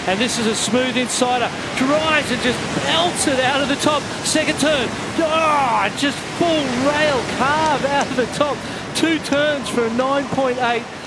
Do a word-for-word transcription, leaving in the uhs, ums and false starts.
And this is a smooth insider. Drives and just belts it out of the top. Second turn. Oh, just full rail carve out of the top. Two turns for a nine point eight.